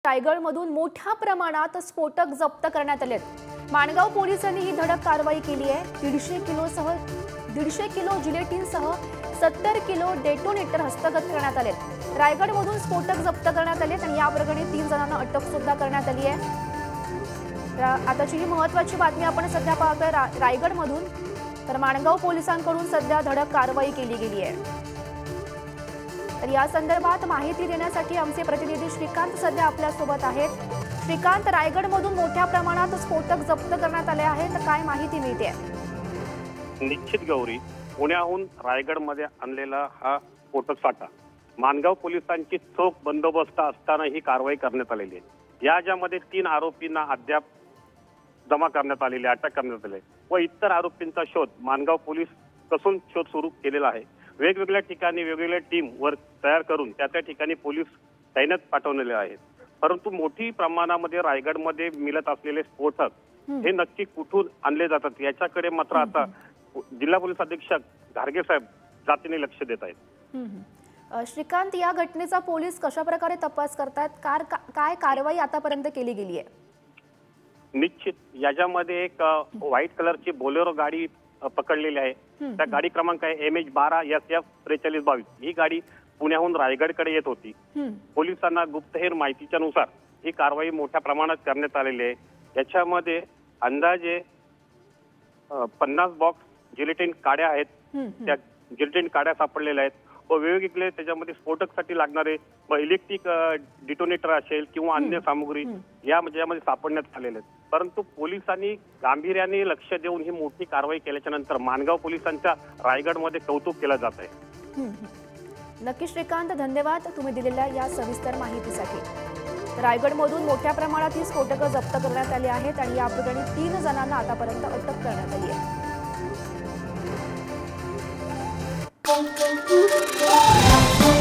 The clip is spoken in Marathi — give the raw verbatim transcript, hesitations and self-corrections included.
रायगडमधून मोठ्या प्रमाणात स्फोटक जप्त करण्यात आलेत। माणगाव पोलिसांनी ही धडक कारवाई केली आहे। दीडशे किलोसह दीडशे किलो जिलेटिनसह सत्तर किलो डेटोनेटर हस्तगत करण्यात आले। रायगडमधून स्फोटक जप्त करण्यात आले आणि या प्रकरणी तीन जणांना अटक सुद्धा करण्यात आली आहे। आताची ही महत्त्वाची बातमी आपण सध्या पाहतोय रायगडमधून। तर माणगाव पोलिसांकडून सध्या धडक कारवाई केली गेली आहे। तर या संदर्भात माहिती देण्यासाठी आमचे प्रतिनिधी श्रीकांत सध्या आपल्या सोबत आहेत। श्रीकांत, रायगडमधून मोठ्या प्रमाणात स्फोटक जप्त करण्यात आले आहेत, काय माहिती मिळते? निश्चित गौरी, पुण्याहून रायगडमध्ये आणलेला हा स्फोटक साठा माणगाव पोलिसांची चोख बंदोबस्त असताना ही कारवाई करण्यात आलेली आहे। या ज्यामध्ये तीन आरोपींना अद्याप जमा करण्यात आलेले, अटक करण्यात आले व इतर आरोपींचा शोध माणगाव पोलीस कसून शोध सुरू केलेला आहे। वेगवेगळ्या ठिकाणी वेगवेगळ्या टीम वर तयार करून त्या त्या ठिकाणी पोलीस तैनात पाठवलेले आहेत। परंतु मोठी प्रमाणामध्ये रायगडमध्ये मिळत असलेले स्फोटक हे नक्की कुठून आणले जातात याच्याकडे मात्र आता जिल्हा पोलीस अधीक्षक घारगे साहेब जातीने लक्ष देत आहेत। श्रीकांत, या घटनेचा पोलीस कशा प्रकारे तपास करतात, काय कारवाई आतापर्यंत केली गेली आहे? निश्चित याच्यामध्ये एक व्हाईट कलरची बोलेरो गाडी पकडलेली आहे। त्या गाडी क्रमांक आहे एम एच बारा एस एफ त्रेचाळीस बावीस। ही गाडी पुण्याहून रायगडकडे येत होती। पोलिसांना गुप्तहेर माहितीच्या नुसार ही कारवाई मोठ्या प्रमाणात करण्यात आलेली आहे। याच्यामध्ये अंदाजे पन्नास बॉक्स जिलेटिन काड्या आहेत, त्या जिलेटिन काड्या सापडलेल्या आहेत व वेगवेगळे त्याच्यामध्ये स्फोटकसाठी लागणारे व इलेक्ट्रिक डिटोनेटर असेल किंवा अन्य सामुग्री यामध्ये सापडण्यात आलेले आहेत। परंतु पोलिसांनी गांभीर्याने लक्ष देऊन ही मोठी कारवाई केल्याच्या नंतर माणगाव पोलिसांच्या रायगडमध्ये कौतुक केलं जात आहे। नक्की श्रीकांत, धन्यवाद तुम्ही दिलेल्या या सविस्तर माहितीसाठी। रायगडमधून मोठ्या प्रमाणात ही स्फोटकं जप्त करण्यात आली आहेत आणि या प्रकरणी तीन जणांना आतापर्यंत अटक करण्यात आली आहे।